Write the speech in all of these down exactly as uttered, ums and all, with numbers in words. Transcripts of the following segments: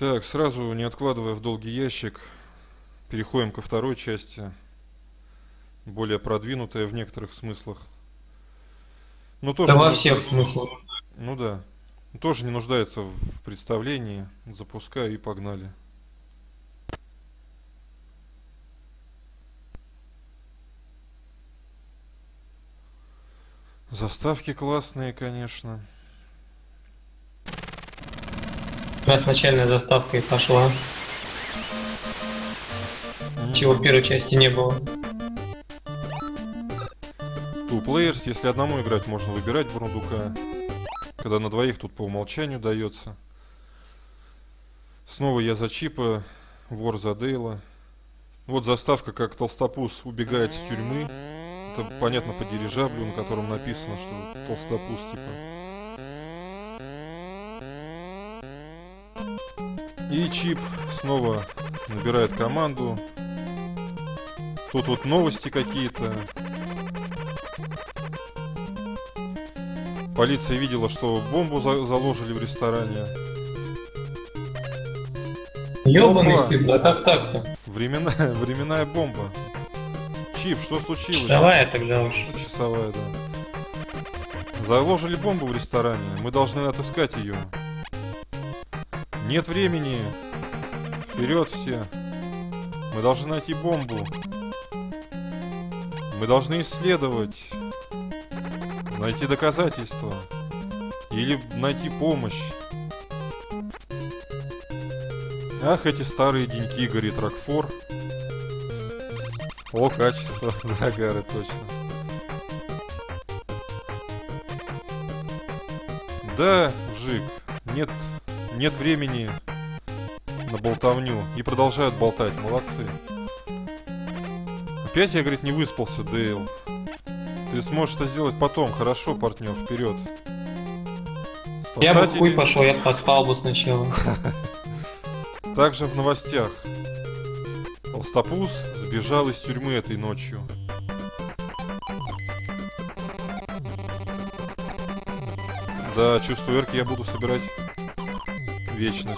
Так, сразу, не откладывая в долгий ящик, переходим ко второй части, более продвинутая в некоторых смыслах. Но Да тоже не во всех нуждается. смыслах. Ну да. Тоже не нуждается в представлении. Запускаю и погнали. Заставки классные, конечно. У нас начальная заставка и пошла. Чего в первой части не было. Two players, если одному играть, можно выбирать бурундука. Когда на двоих, тут по умолчанию дается. Снова я за Чипа, вор за Дейла. Вот заставка, как Толстопуз убегает с тюрьмы. Это понятно по дирижаблю, на котором написано, что Толстопуз типа. И Чип снова набирает команду. Тут вот новости какие-то. Полиция видела, что бомбу за заложили в ресторане. Ёбаный Опа! стыд, да как так-то? Временная, временная бомба. Чип, что случилось? Часовая тогда уж. Часовая, да. Заложили бомбу в ресторане. Мы должны отыскать ее. Нет времени. Вперед все. Мы должны найти бомбу. Мы должны исследовать. Найти доказательства. Или найти помощь. Ах, эти старые деньки, говорит Рокфор. О, качество. Драгары, точно. Да, Вжик, нет, нет времени на болтовню. И продолжают болтать, молодцы. Опять я, говорит, не выспался, Дейл. Ты сможешь это сделать потом, хорошо, партнер, вперед. Я бы Спасатели... хуй пошел, я поспал бы сначала. Также в новостях. Толстопуз сбежал из тюрьмы этой ночью. Да, чувствую, Эрки я буду собирать вечность.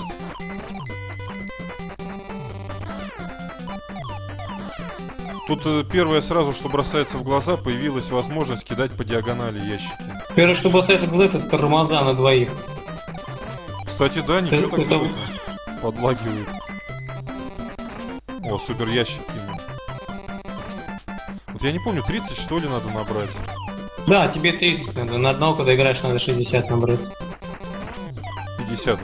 Тут э, первое сразу, что бросается в глаза, появилась возможность кидать по диагонали ящики. Первое, что бросается в глаза, это тормоза на двоих. Кстати, да, ничего так это... подлагивает. О, супер ящик кинул. Вот я не помню, тридцать что ли надо набрать? Да, тебе тридцать надо. На одного, когда играешь, надо шестьдесят набрать. пятьдесят.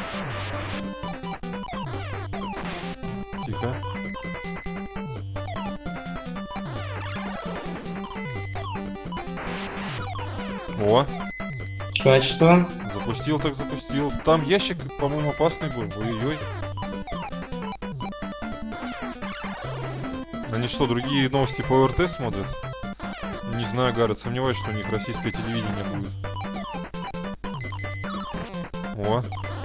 Тихо. О, Качество. запустил так запустил. Там ящик, по-моему, опасный был. Ой-ой-ой. Они что, другие новости по ОРТ смотрят? Не знаю, Гаррет, сомневаюсь, что у них российское телевидение будет. О.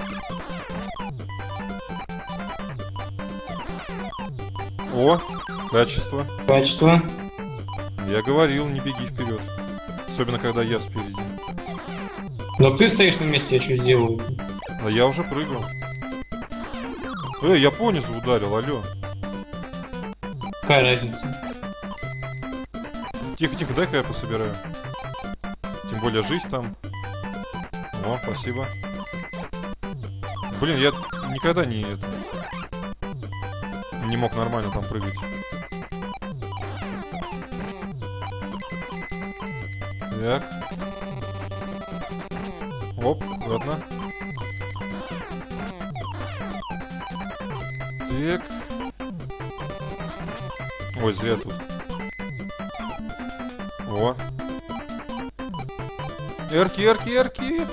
О, качество. Качество. Я говорил, не беги вперед. Особенно, когда я спереди. Но ты стоишь на месте, я что сделаю? А я уже прыгал. Эй, я понизу ударил, алло. Какая разница? Тихо-тихо, дай-ка я пособираю. Тем более жизнь там. О, спасибо. Блин, я никогда не это... Не мог нормально там прыгать. Так. Оп, ладно. Так. Ой, зря тут. О. Эрки, эрки, эрки.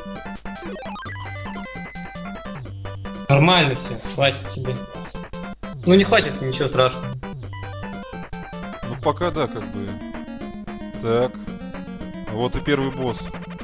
Нормально все, хватит тебе. Ну не хватит, ничего страшного. Ну пока да, как бы. Так. Вот и первый босс.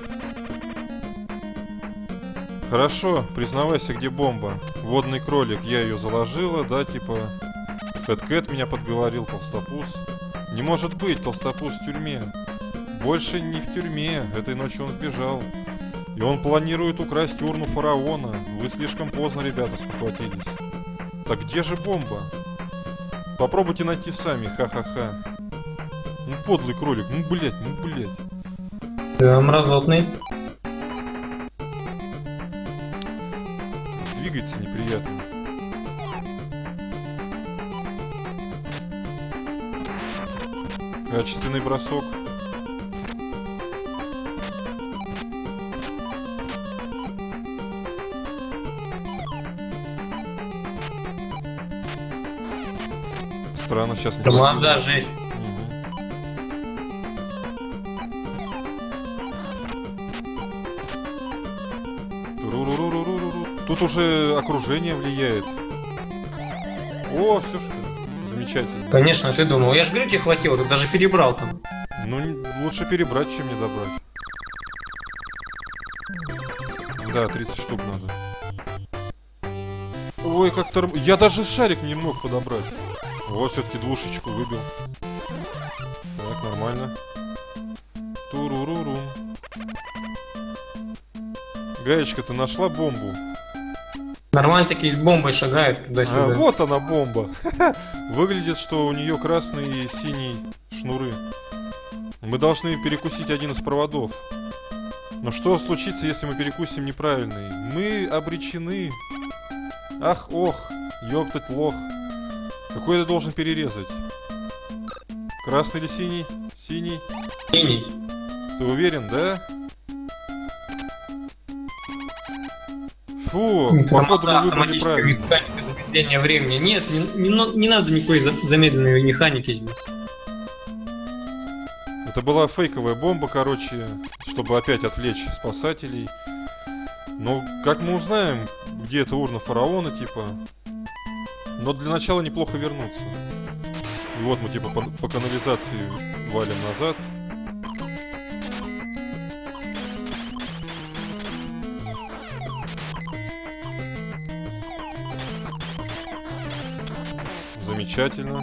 Хорошо, признавайся, где бомба. Водный кролик, я ее заложила, да, типа. Фэткэт меня подговорил, Толстопуз. Не может быть, Толстопуз в тюрьме. Больше не в тюрьме, этой ночью он сбежал. И он планирует украсть урну фараона. Вы слишком поздно, ребята, спохватились. Так где же бомба? Попробуйте найти сами, ха-ха-ха. Ну, подлый кролик, ну, блять, ну, блять. Да, мразотный. Двигается неприятно. Качественный бросок. Странно, сейчас не Тормоза, жесть. Ру-ру-ру-ру-ру-ру. Тут уже окружение влияет. О, все что ли? Замечательно. Конечно, ты думал. Я ж говорю, тебе хватило, ты даже перебрал там. Ну, лучше перебрать, чем не добрать. Да, тридцать штук надо. Ой, как торм... Я даже шарик не мог подобрать. Вот, все-таки двушечку выбил. Так, нормально. Турурурум. Гаечка, ты нашла бомбу? Нормально такие с бомбой шагают туда-сюда. А, вот она бомба. Выглядит, что у нее красный и синий шнуры. Мы должны перекусить один из проводов. Но что случится, если мы перекусим неправильный? Мы обречены. Ах, ох, ёптать лох. Какой я должен перерезать? Красный или синий? Синий. Синий. Ты уверен, да? Фу, походу мы выбрали неправильно. Механика замедления времени. Нет, не, не, не надо никакой за, замедленной механики здесь. Это была фейковая бомба, короче, чтобы опять отвлечь спасателей. Но как мы узнаем, где эта урна фараона, типа? Но для начала неплохо вернуться. И вот мы типа по, по канализации валим назад. Замечательно.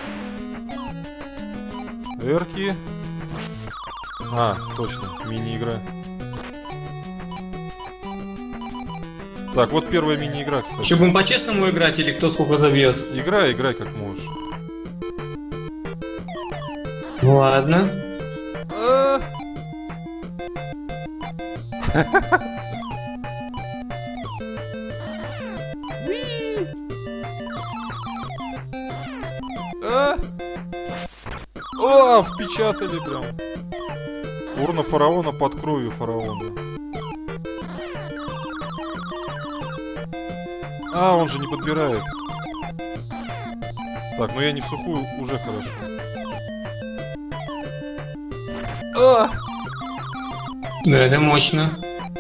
Эрки. А, точно, мини-игра. Так, вот первая мини-игра, кстати. Че, будем по-честному играть или кто сколько забьет? Играй, играй как можешь. Ладно. О, впечатали прям. Урна фараона под кровью фараона. А, он же не подбирает. Так, ну я не в сухую, уже хорошо. А! Да, это мощно.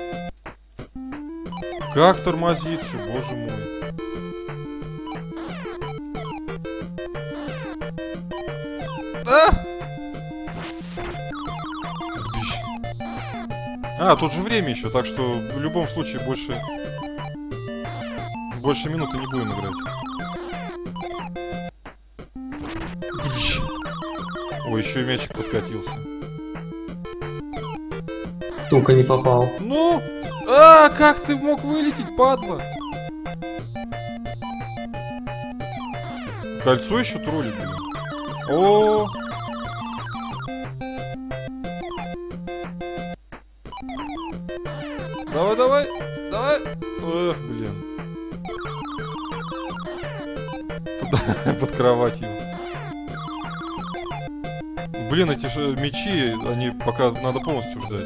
Как тормозит все, боже мой. А! А, тут же время еще, так что в любом случае больше... Больше минуты не будем играть. Ой, еще и мячик подкатился. Сука, не попал. Ну! А, как ты мог вылететь, падла? Кольцо еще троллит, блин. О! Давай, давай, давай. Эх, блин. Под кроватью. Блин, эти же мечи, они пока надо полностью ждать.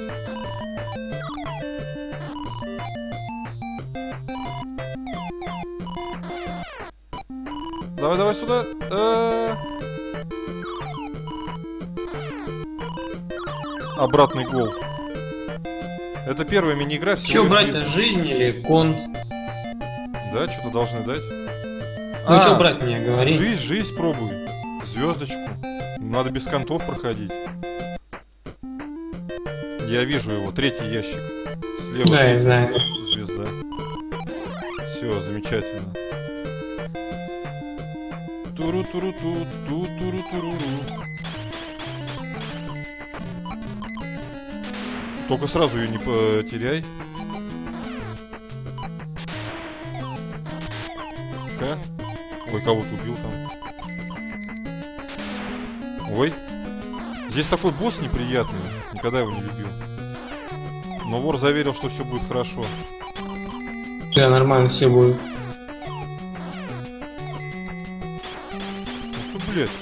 Давай, давай сюда. А-а-а. Обратный гол. Это первая мини-игра. Че брать-то, жизнь или кон? Да, что-то должны дать. Ну а, что брать мне, говори. Жизнь, жизнь пробуй. Звездочку. Надо без контов проходить. Я вижу его, третий ящик. Слева. Да, я знаю. Звезда. Все, замечательно. Туру-туру-ту, ту-туру-туру-ру. Только сразу ее не потеряй. Ка. Ой, кого-то убил там. Ой. Здесь такой босс неприятный. Никогда его не любил. Но вор заверил, что все будет хорошо. Да, нормально все будет. Ну что, блядь?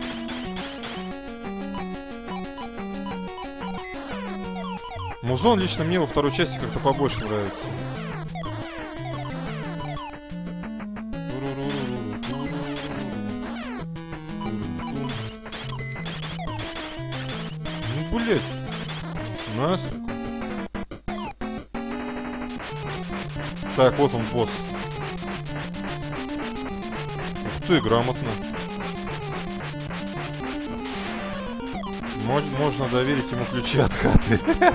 Музон лично мне во второй части как-то побольше нравится. Ну, блядь. Нас. Так, вот он, босс. Ух ты, грамотно. Мож можно доверить ему ключи от хаты.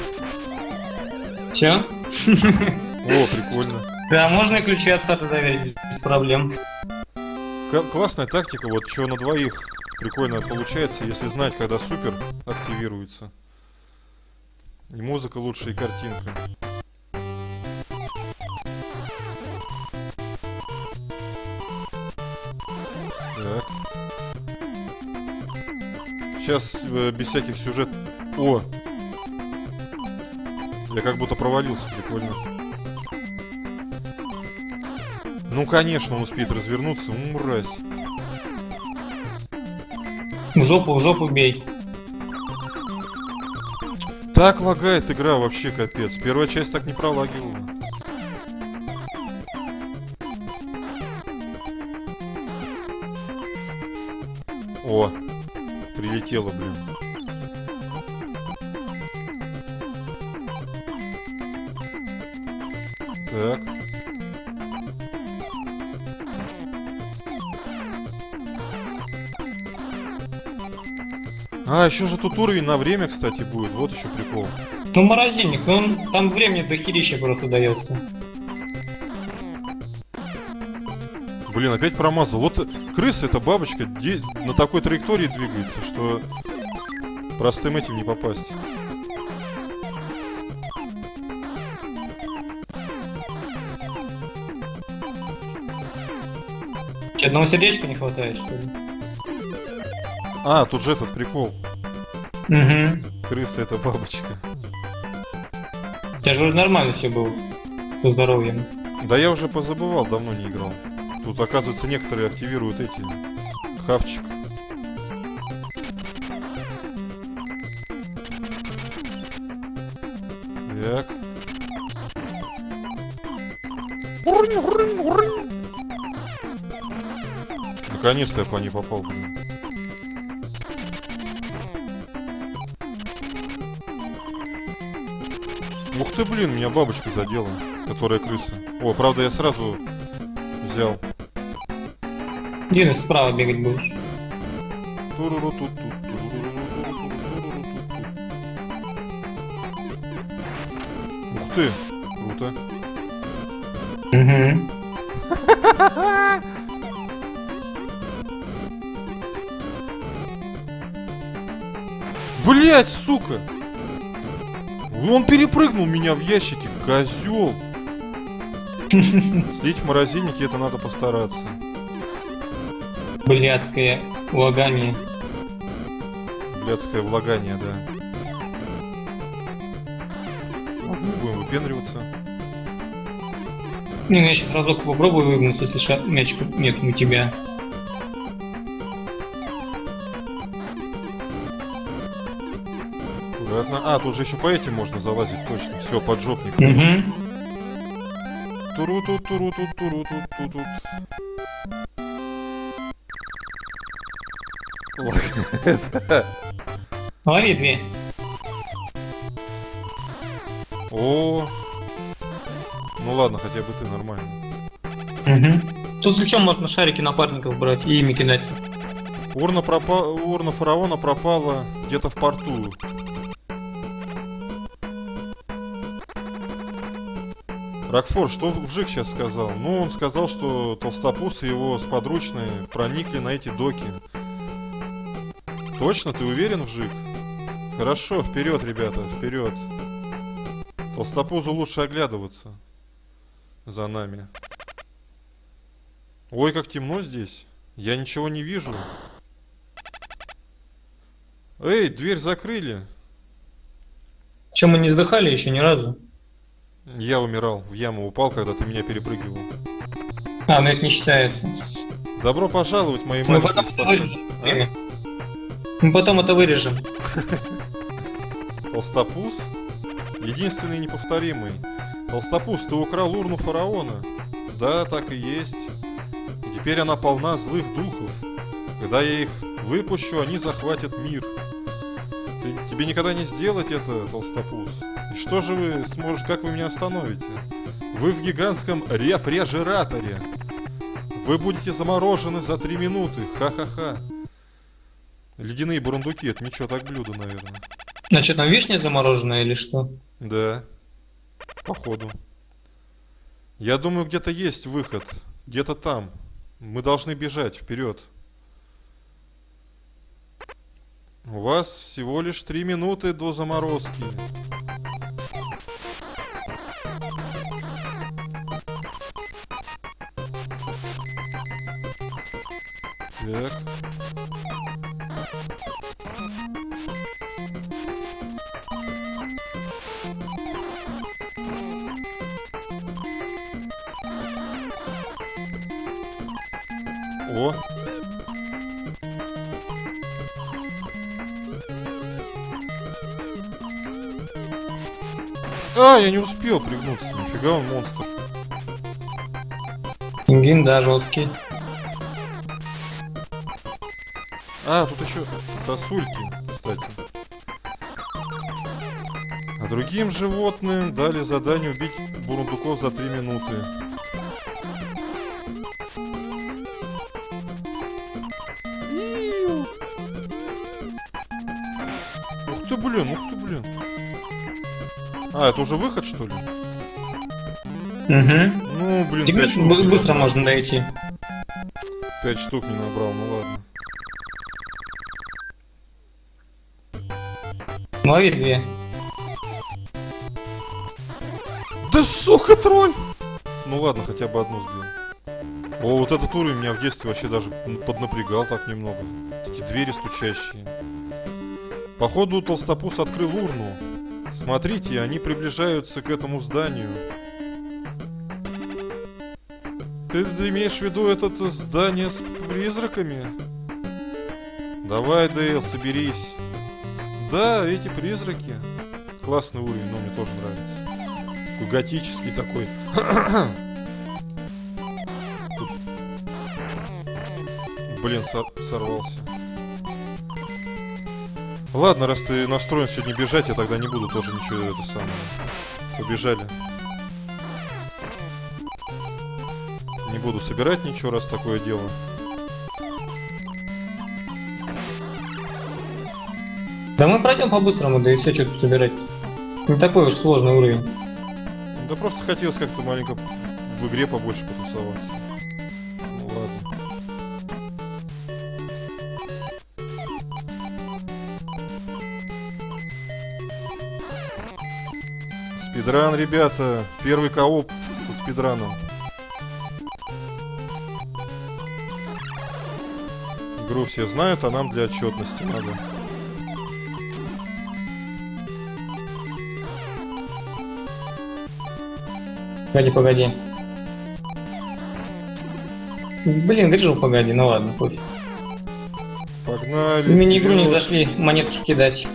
Че? О, прикольно. Да, можно и ключи от хаты доверить без проблем. К классная тактика, вот что на двоих прикольно получается, если знать, когда супер активируется. И музыка лучше, и картинка. Так. Сейчас э, без всяких сюжет... О! Я как будто провалился, прикольно. Ну, конечно, он успеет развернуться, мразь. В жопу, в жопу бей. Так лагает игра, вообще капец. Первая часть так не пролагивала. О, прилетело, блин. Так. А, еще же тут уровень на время, кстати, будет. Вот еще прикол. Ну, морозильник, он там времени до херища просто дается. Блин, опять промазал. Вот крыса, эта бабочка, на такой траектории двигается, что простым этим не попасть. Че, одного сердечка не хватает, что ли? А, тут же этот прикол. Угу. Крыса, это бабочка. У тебя же вроде нормально все было со здоровьем. Да я уже позабывал, давно не играл. Тут, оказывается, некоторые активируют эти... Хавчик. Так. Наконец-то я по ней попал, блин. Ух ты, блин, меня бабочка задела, которая крыса. О, правда, я сразу взял. Дина, справа бегать будешь. Ух ты, круто. Угу. Блять, сука! Он перепрыгнул меня в ящике, козел. Слить в морозильнике, это надо постараться. Блядское влагание. Блядское влагание, да. Будем выпендриваться. Не, ну я сейчас разок попробую выгнуться, если ша... мячика нет у тебя. Аккуратно. А, тут же еще по этим можно залазить, точно. Все, поджопник. Угу. Туру-тут, туру-тут, туру-тут, тут-тут. Лови две. О, ну ладно, хотя бы ты нормально. Угу. Тут с ключом можно шарики напарников брать и ими кидать. Урна, пропа... Урна фараона пропала где-то в порту. Рокфор, что Вжик сейчас сказал? Ну, он сказал, что Толстопуз и его сподручные проникли на эти доки. Точно? Ты уверен, Вжик? Хорошо, вперед, ребята, вперед. Толстопузу лучше оглядываться за нами. Ой, как темно здесь. Я ничего не вижу. Эй, дверь закрыли. Чем мы не сдыхали еще ни разу? Я умирал, в яму упал, когда ты меня перепрыгивал. А, ну это не считается. Добро пожаловать, мои Мы маленькие потом это вырежем. спасатели. Мы потом это вырежем. А? Толстопуз? Единственный неповторимый. Толстопуз, ты украл урну фараона. Да, так и есть. И теперь она полна злых духов. Когда я их выпущу, они захватят мир. Ты, тебе никогда не сделать это, Толстопуз. И что же вы сможете, как вы меня остановите? Вы в гигантском рефрижераторе. Вы будете заморожены за три минуты. Ха-ха-ха. Ледяные бурундуки, это ничего, так блюдо, наверное. Значит, там вишня замороженная или что? Да. Походу. Я думаю, где-то есть выход. Где-то там. Мы должны бежать вперед. У вас всего лишь три минуты до заморозки. Так. О. А, я не успел пригнуться. Нифига он монстр. Пингвин, да, жесткий. А, тут еще сосульки, кстати. А другим животным дали задание убить бурундуков за три минуты. Ух ты, блин, ух ты, блин. А, это уже выход, что ли? Угу. Ну, блин, Тебе пять штук. бы- быстро можно дойти. Пять штук не набрал, ну ладно. Лови две. Да сука, тролль! Ну ладно, хотя бы одну сбил. О, вот этот уровень меня в детстве вообще даже поднапрягал так немного. Эти двери стучащие. Походу, Толстопуз открыл урну. Смотрите, они приближаются к этому зданию. Ты, ты имеешь в виду это здание с призраками? Давай, Дейл, соберись. Да, эти призраки. Классный уровень, но мне тоже нравится. Такой готический такой. Тут... Блин, сор сорвался. Ладно, раз ты настроен сегодня бежать, я тогда не буду тоже ничего это самое. Побежали. Не буду собирать ничего, раз такое дело. Да мы пройдем по-быстрому, да и все, что тут собирать. Не такой уж сложный уровень. Да просто хотелось как-то маленько в игре побольше потусоваться. Ну ладно. Спидран, ребята. Первый кооп со спидраном. Игру все знают, а нам для отчетности надо. Погоди, погоди. Блин, грижу, погоди, ну ладно, пофиг. Погнали. В мини-игру не вперед. зашли монетки кидать.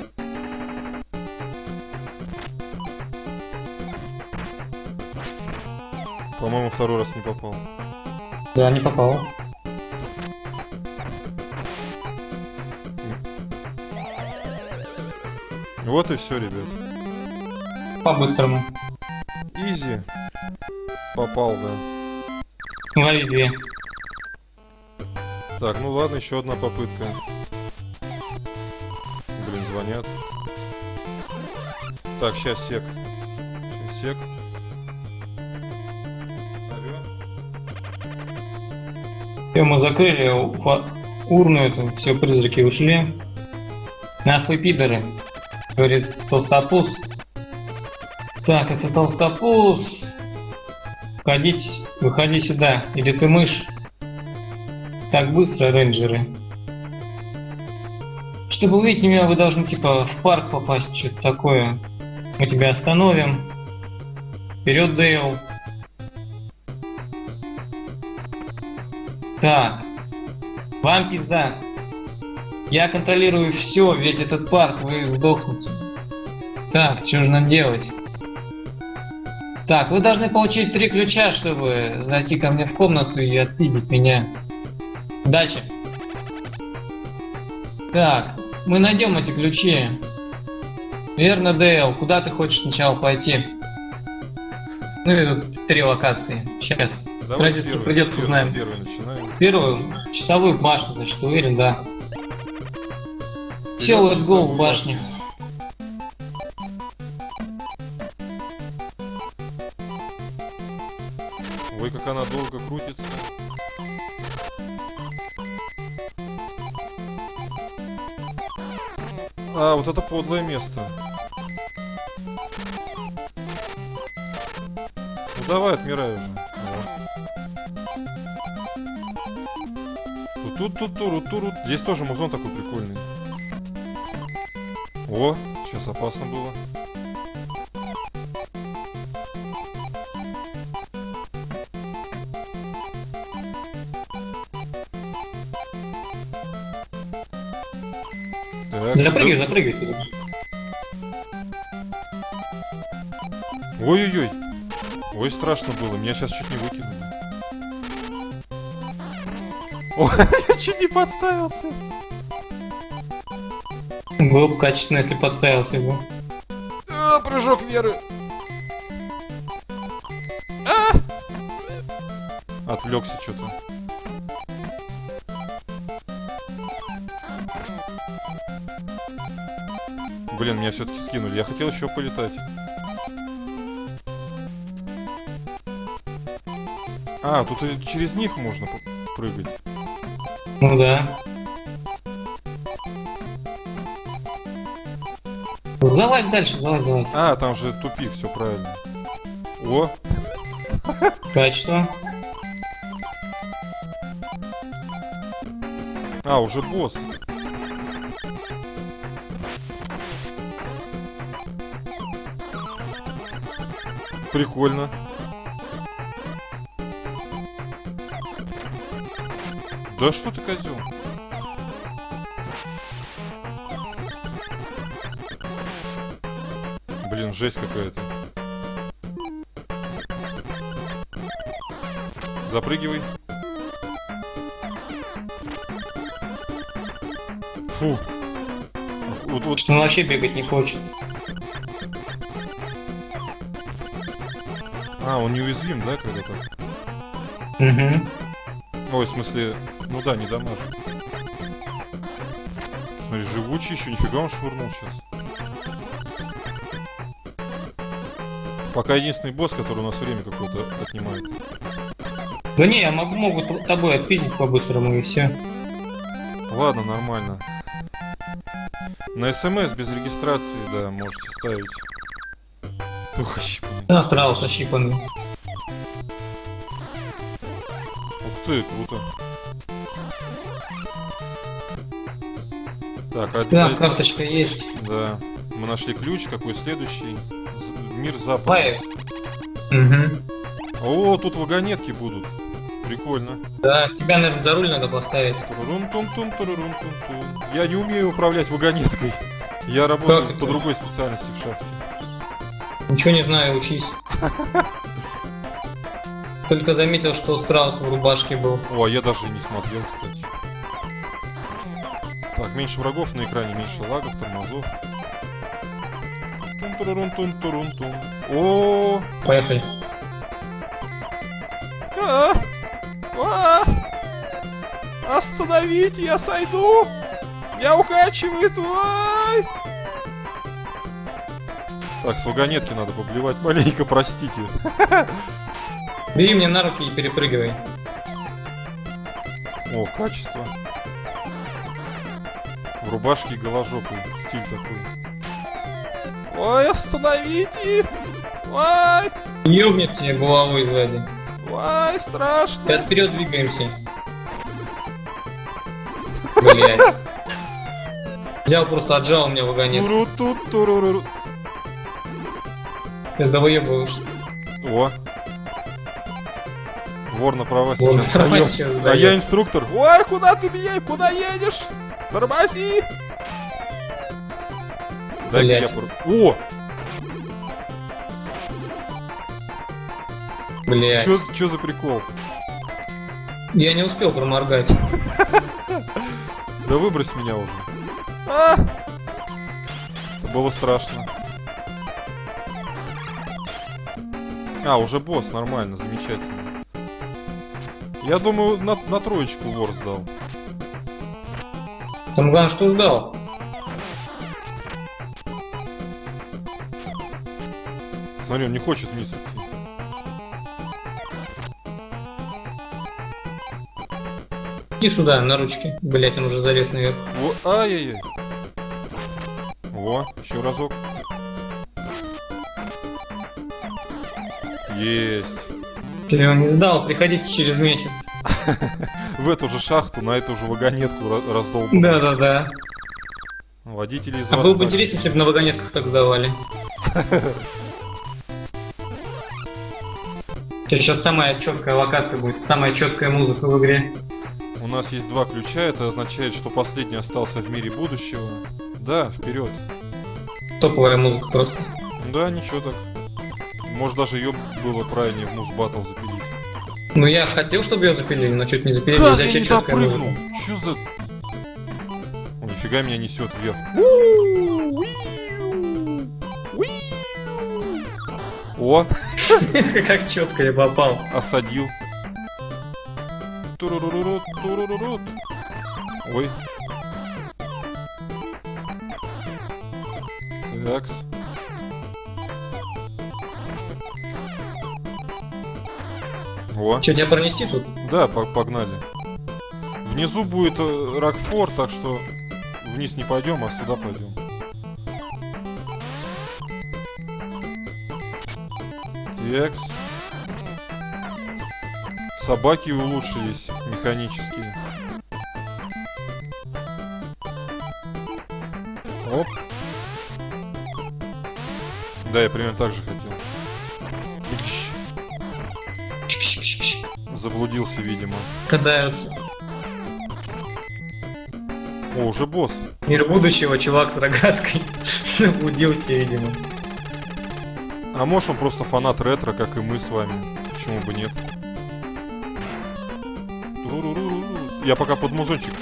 По-моему, второй раз не попал. Да, не попал. Вот и все, ребят. По-быстрому. Изи. Попал, да. Лови две. Так, ну ладно, еще одна попытка. Блин, звонят. Так, сейчас сек. Сейчас сек. Все, мы закрыли фа- урну эту, все, призраки ушли. Нахуй пидоры, говорит Толстопуз. Так, это толстопуз. Входите, выходи сюда. Или ты мышь? Так быстро, рейнджеры. Чтобы увидеть меня, вы должны типа в парк попасть, что-то такое. Мы тебя остановим. Вперед, Дейл. Так. Вам пизда. Я контролирую все, весь этот парк, вы сдохнете. Так, что же нам делать? Так, вы должны получить три ключа, чтобы зайти ко мне в комнату и отпиздить меня. Удачи. Так, мы найдем эти ключи. Верно, Дейл, куда ты хочешь сначала пойти? Ну и тут три локации. Сейчас. Транзистор придет, узнаем. Первую начинаем. Первую часовую башню, значит, уверен, да. Все, let's go в башне. Ой, как она долго крутится. А, вот это подлое место. Ну давай, отмирай уже. Тут, тут, тут, тут. Здесь тоже музон такой прикольный. О, сейчас опасно было. Так, запрыгивай, да... запрыгивай туда. Ой-ой-ой. Ой, страшно было. Меня сейчас чуть не выкинули. Ой, я чуть не подставился. Было бы качественно, если подставился бы. А, прыжок веры. А! Отвлекся что-то. Блин, меня все-таки скинули. Я хотел еще полетать. А, тут и через них можно прыгать. Ну да. Залазь дальше, залазь, залазь. А, там же тупик, все правильно. О! Качество. А, уже босс. Прикольно. Да что ты, козел? Блин, жесть какая-то. Запрыгивай. Фу. Вот, вот. Что он вообще бегать не хочет. А, он неуязвим, да, когда так? Угу. Ой, в смысле, ну да, не дамажит. Смотри, живучий еще, нифига он швырнул сейчас. Пока единственный босс, который у нас время какое-то отнимает. Да не, я могу, могу тобой отпиздить по-быстрому и все. Ладно, нормально. На СМС без регистрации, да, можете ставить. Тух ощипанный. Настраился ощипанный. Ух ты, круто. Так, а да, карточка есть. Да. Мы нашли ключ, какой следующий? З мир запада. Пай. Угу. О, тут вагонетки будут. Прикольно. Да, тебя, наверное, за руль надо поставить. Я не умею управлять вагонеткой. Я работаю как по другой специальности в шахте. Ничего не знаю, учись. Только заметил, что Страус в рубашке был. О, а я даже не смотрел, кстати. Так, меньше врагов на экране, меньше лагов, тормозов. Тун-турун-тун-турун-тун. О, поехали. А! А! Остановите, я сойду! Меня укачивает! Ай! Так, с вагонетки надо поблевать маленько, простите. Бери меня на руки и перепрыгивай. О, качество. В рубашке голожопый, стиль такой. Ой, остановите! Ай! Ёбнет тебе головой сзади. Ай, страшно. Сейчас вперед двигаемся. Блять. Взял, просто отжал у меня вагонет. Туру-ту, туру-ру. Ты довоебываешь. О. Вор на права Вор на сейчас права сдаёт. сейчас А сдаёт. я инструктор. Ой, куда ты меня? Куда едешь? Тормози! Дай-ка Блядь. я про... О! Блять. Чё, чё за прикол? Я не успел проморгать. Да выбрось меня уже. А! Это было страшно. А, уже босс, нормально, замечательно. Я думаю, на, на троечку вор сдал. Там главное, что сдал. Смотри, он не хочет вниз идти. Иди сюда, на ручки. Блять, он уже залез наверх. Во, ай-яй-яй. Во, еще разок. Есть. Ты его не сдал, приходите через месяц. В эту же шахту, на эту же вагонетку ra- раздолбанную. Да-да-да. Водители из А вас было бы так интересно, себе. если бы на вагонетках так сдавали. Сейчас самая четкая локация будет, самая четкая музыка в игре. У нас есть два ключа, это означает, что последний остался в мире будущего. Да, вперед. Топовая музыка просто. Да, ничего так. Может, даже ее было правильнее в муз-баттл запилить. Ну я хотел, чтобы ее запилили, но что-то не запилили, Как нельзя я не вообще четкая допрыгнул? музыка. Чё за... Ой, нифига меня несет вверх. О, Как четко я попал. осадил. Турурурут, турурурут. Ой. Такс. О, Че, тебя пронести тут? да, по- погнали. Внизу будет э, Рокфор, так что вниз не пойдем, а сюда пойдем. Такс. Собаки улучшились механические. Оп. Да, я примерно так же хотел. Ищ. Заблудился, видимо. Катаются. О, уже босс. Мир будущего, чувак с рогаткой. Заблудился, видимо. А может, он просто фанат ретро, как и мы с вами. Почему бы нет? Я пока под музончик.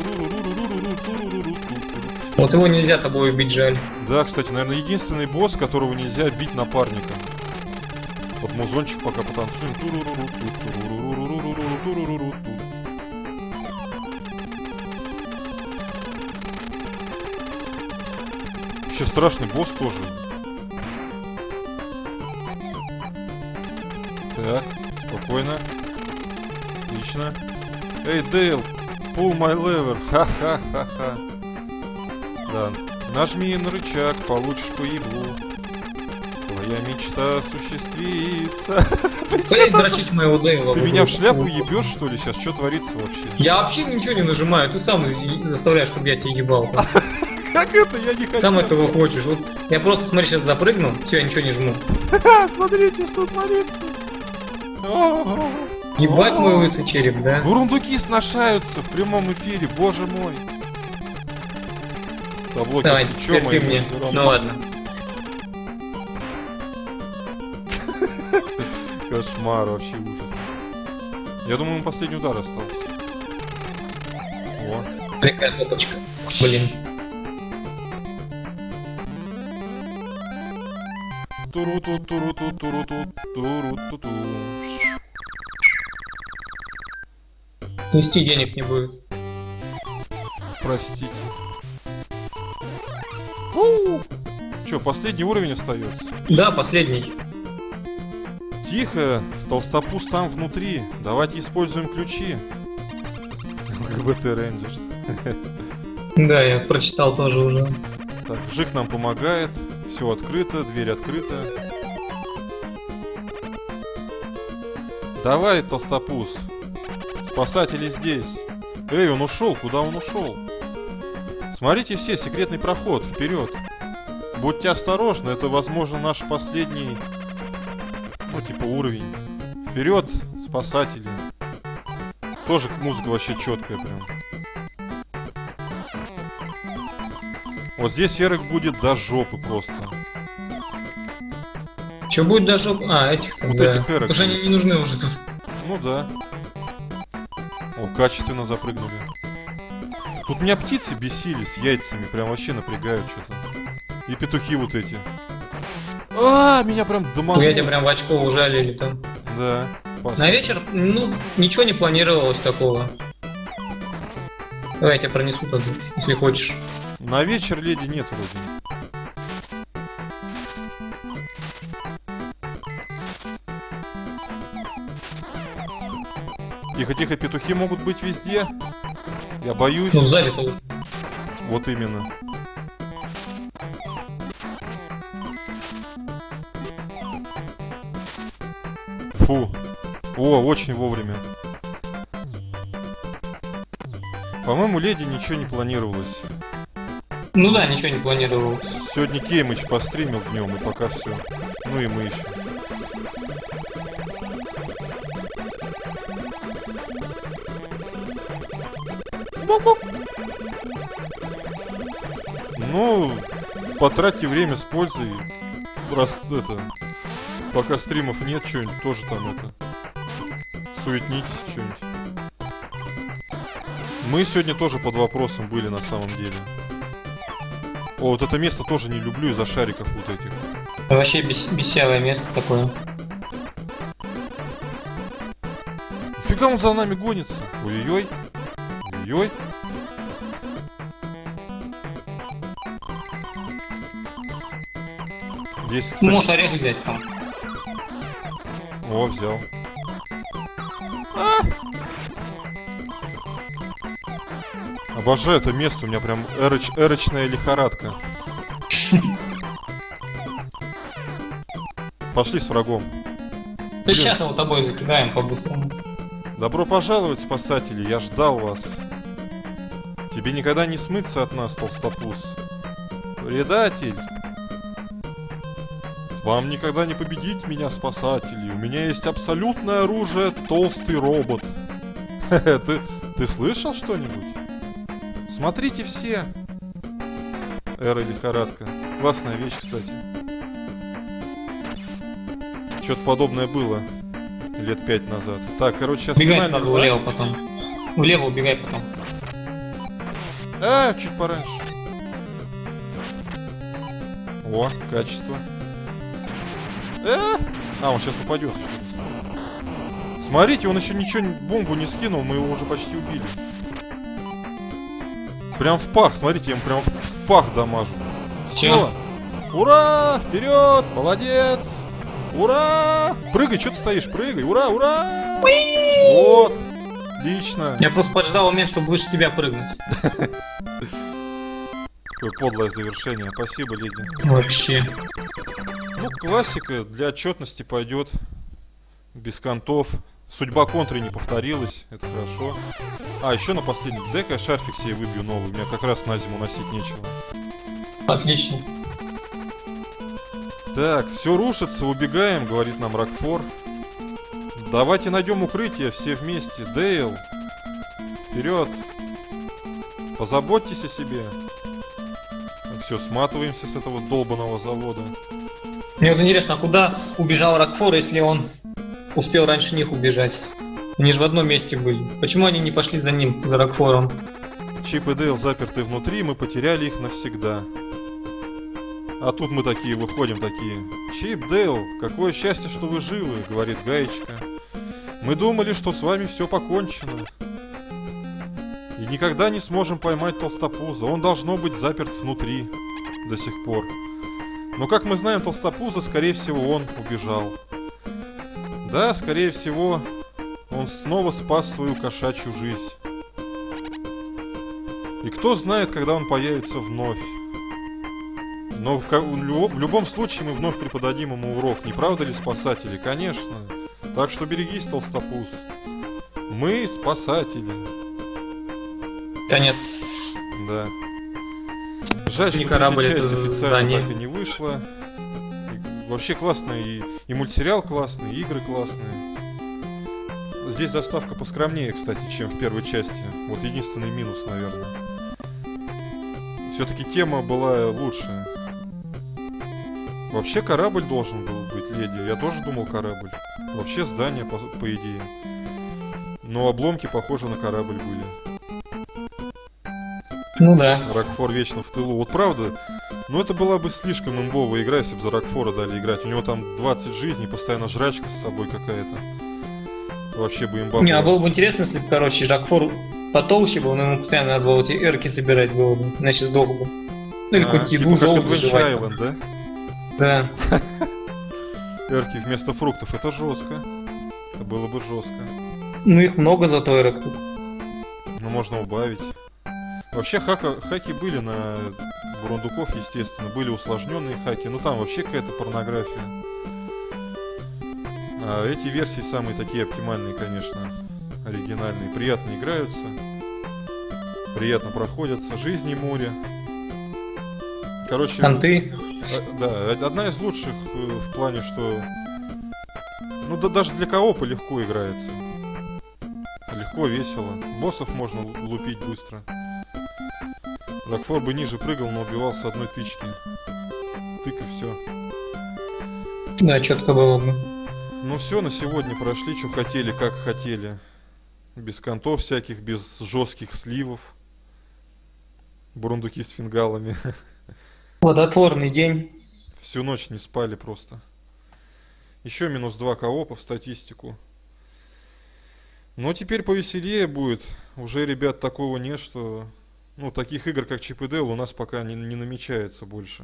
Вот его нельзя тобой убить, жаль. Да, кстати, наверное, единственный босс, которого нельзя бить напарником. Под музончик пока потанцуем. Еще страшный босс тоже. Так, спокойно. Отлично. Эй, Дейл, pull my lever. Ха-ха-ха-ха. Да, нажми на рычаг, получишь по еблу. Твоя мечта осуществится. Блять, дрочить моего Дейла. Ты меня в шляпу ебешь, что ли, сейчас? Что творится вообще? Я вообще ничего не нажимаю, ты сам заставляешь, чтобы я тебя ебал. Как это? Я не хотел. Сам этого хочешь. Вот я просто, смотри, сейчас запрыгну, все, я ничего не жму. Смотрите, что творится. Ебать мой лысый череп, да? Бурундуки сношаются в прямом эфире, боже мой. Табло Давай, кирпичом, теперь ты а ему мне. всё равно. Ну ладно. Кошмар, вообще ужас. Я думаю, ему последний удар остался. О. Прикольная кнопочка. Блин. Туру-ту, туру-ту, туру-ту, туру-ту-ту. Нести денег не будет. Простите. Че, последний уровень остается? Да, последний. Тихо, толстопуз там внутри. Давайте используем ключи. ГБТ Рейнджерс. Да, я прочитал тоже уже. Так, Жик нам помогает. Все открыто, дверь открыта. Давай, толстопуз. Спасатели здесь. Эй, он ушел. Куда он ушел? Смотрите все, секретный проход. Вперед. Будьте осторожны, это, возможно, наш последний, ну, типа, уровень. Вперед, спасатели. Тоже музыка вообще четкая прям. Вот здесь Эрик будет до жопы просто. Че будет до жопы? А, этих там, Вот да. этих Эрик. Потому что они не нужны уже тут. Ну да. О, качественно запрыгнули. Тут меня птицы бесили с яйцами, прям вообще напрягают что-то. И петухи вот эти. А, меня прям домашние. Я тебя прям в очко ужалили там. Да. Пас. На вечер, ну, ничего не планировалось такого. Давай я тебя пронесу тогда, если хочешь. На вечер леди нет вроде. Тихо-тихо, петухи могут быть везде. Я боюсь. Ну, сзади-то. Вот именно. Фу. О, очень вовремя. По-моему, леди ничего не планировалось. Ну да, ничего не планировалось. Сегодня Кеймыч постримил днем, и пока все. Ну и мы еще. Ну, потратьте время с пользой. Раз это, пока стримов нет, что-нибудь тоже там это. Суетнитесь, что-нибудь. Мы сегодня тоже под вопросом были на самом деле. О, вот это место тоже не люблю из-за шариков вот этих. Вообще бес бесявое место такое. Фига он за нами гонится. Ой-ой-ой. Ой-ой. Здесь, кстати... Можешь орех взять там. О, взял. А! Обожаю это место, у меня прям эроч, эрочная лихорадка. Пошли с врагом. Да сейчас его тобой закидаем по-быстрому. Добро пожаловать, спасатели, я ждал вас. Тебе никогда не смыться от нас, толстопуз. Предатель. Вам никогда не победить меня, спасатели. У меня есть абсолютное оружие, толстый робот. Ты, ты слышал что-нибудь? Смотрите все. Эра лихорадка. Классная вещь, кстати. Что-то подобное было лет пять назад. Так, короче, сейчас... Убегай надо влево потом. Влево убегай потом. А, чуть пораньше. О, качество. А, а он сейчас упадет. Смотрите, он еще ничего, бомбу не скинул, мы его уже почти убили. Прям в пах, смотрите, я ему прям в пах дамажу. Все. Ура! Вперед! Молодец! Ура! Прыгай, что ты стоишь? Прыгай! Ура, ура! Вот! Отлично! Я просто подждал момент, чтобы выше тебя прыгнуть. Какое подлое завершение. Спасибо, леди. Вообще. Ну, классика для отчетности пойдет. Без контов. Судьба контры не повторилась. Это хорошо. А, еще на последний. Дай-ка я шарфик себе выбью новый. У меня как раз на зиму носить нечего. Отлично. Так, все рушится, убегаем, говорит нам Рокфор. Давайте найдем укрытие все вместе. Дейл, вперед. Позаботьтесь о себе. Все, сматываемся с этого долбаного завода. Мне вот интересно, а куда убежал Рокфор, если он успел раньше них убежать? Они же в одном месте были. Почему они не пошли за ним, за Рокфором? Чип и Дейл заперты внутри, мы потеряли их навсегда. А тут мы такие выходим, такие. Чип, Дейл, какое счастье, что вы живы, говорит Гаечка. Мы думали, что с вами все покончено. И никогда не сможем поймать толстопуза. Он должно быть заперт внутри до сих пор. Но как мы знаем, толстопуза, скорее всего, он убежал. Да, скорее всего, он снова спас свою кошачью жизнь. И кто знает, когда он появится вновь. Но в, в любом случае мы вновь преподадим ему урок. Не правда ли, спасатели? Конечно. Так что берегись, толстопуз. Мы спасатели. Конец. Да. Жаль, Не что корабль, третья это часть официально здание. так и не вышла. И вообще классно, и, и мультсериал классный, и игры классные. Здесь заставка поскромнее, кстати, чем в первой части. Вот единственный минус, наверное. Все-таки тема была лучше. Вообще корабль должен был быть, леди. Я тоже думал корабль. Вообще здание, по, по идее. Но обломки похожи на корабль были. Ну да. Рокфор вечно в тылу. Вот правда, ну это была бы слишком имбовая игра, если бы за Рокфора дали играть. У него там двадцать жизней, постоянно жрачка с собой какая-то. Вообще бы имба. Не, а было бы интересно, если бы, короче, Рокфор потолще был, но ему постоянно надо было эти эрки собирать было бы, иначе сдох бы. Ну или А, какую-нибудь типа еду как желтую Adventure жевать. Island, да? Да. Эрки вместо фруктов, это жестко. Это было бы жестко. Ну их много зато эрок. Ну можно убавить. Вообще хака, хаки были на бурундуков, естественно. Были усложненные хаки. Ну там вообще какая-то порнография. А эти версии самые такие оптимальные, конечно. Оригинальные. Приятно играются. Приятно проходятся. Жизни море. Короче... Конты. А, да, одна из лучших э, в плане, что... Ну да даже для коопа легко играется. Легко, весело. Боссов можно л- лупить быстро. Рокфор бы ниже прыгал, но убивал с одной тычки. Тык и все. Да, четко было бы. Ну все, на сегодня прошли, что хотели, как хотели. Без контов всяких, без жестких сливов. Бурундуки с фингалами. Плодотворный день. Всю ночь не спали просто. Еще минус два коопа в статистику. Но теперь повеселее будет. Уже, ребят, такого нет, что... Ну, таких игр, как Чип и Дейл, у нас пока не, не намечается больше.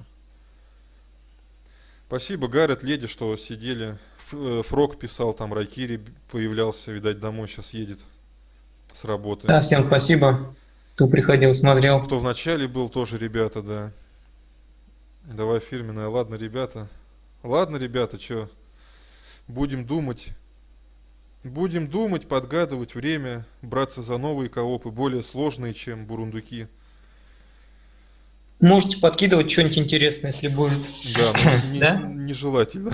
Спасибо, Гаррет, леди, что сидели. Ф- э, Фрог писал, там Райкири появлялся, видать, домой сейчас едет с работы. Да, всем спасибо, кто приходил, смотрел. Кто в начале был, тоже ребята, да. Давай фирменная. Ладно, ребята. Ладно, ребята, чё? Будем думать. Будем думать, подгадывать время, браться за новые коопы, более сложные, чем бурундуки. Можете подкидывать что-нибудь интересное, если будет. Да, но не- Да? нежелательно.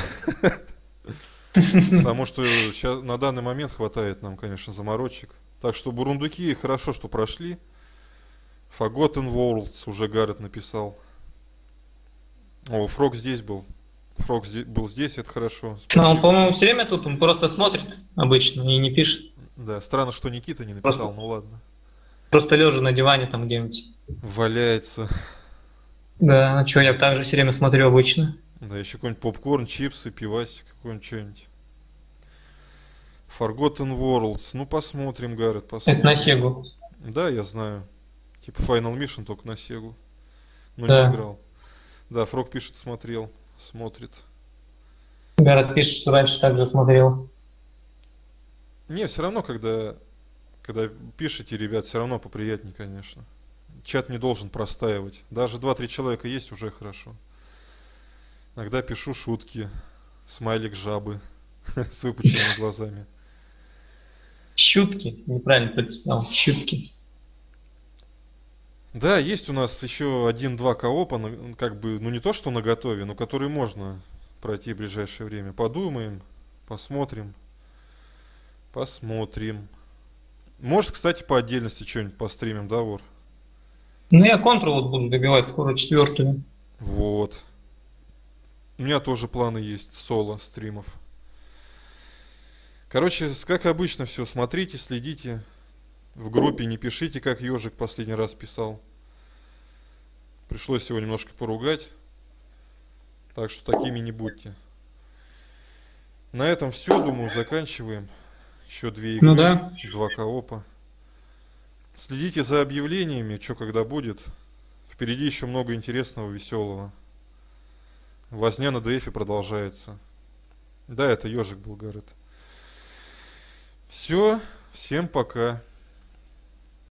Потому что сейчас на данный момент хватает нам, конечно, заморочек. Так что бурундуки хорошо, что прошли. Forgotten Worlds уже Гаррет написал. О, Фрог здесь был. Фрог зде- был здесь, это хорошо. Ну, он, Спасибо. по-моему, все время тут, он просто смотрит обычно и не пишет. Да, странно, что Никита не написал, Просто- ну ладно. Просто лежа на диване там где-нибудь. Валяется. Да, а что, я также все время смотрю обычно. Да, еще какой-нибудь попкорн, чипсы, пивасик, какой-нибудь что-нибудь. Forgotten Worlds. Ну, посмотрим, Гаррет, Это посмотрим. на Сегу. Да, я знаю. Типа Final Mission, только на Сегу. Но Да. не играл. Да, Фрог пишет, смотрел. Смотрит. Гаррет пишет, что раньше также смотрел. Не, все равно, когда, когда пишете, ребят, все равно поприятнее, конечно. Чат не должен простаивать. Даже два-три человека есть, уже хорошо. Иногда пишу шутки. Смайлик жабы. С выпученными глазами. Щутки, неправильно представил, щутки. Да, есть у нас еще один-два коопа, на- как бы, ну не то что на готове, но которые можно пройти в ближайшее время. Подумаем, посмотрим. Посмотрим. Может, кстати, по отдельности что-нибудь постримим, да, Вор? Ну, я контрол вот буду добивать скоро четвертую. Вот. У меня тоже планы есть соло стримов. Короче, с- как обычно все, смотрите, следите. В группе не пишите, как ежик последний раз писал. Пришлось его немножко поругать. Так что такими не будьте. На этом все, думаю, заканчиваем. Еще две игры, Ну да. два коопа. Следите за объявлениями, что когда будет. Впереди еще много интересного, веселого. Возня на ДФе продолжается. Да, это ежик был, говорит. Все, всем пока.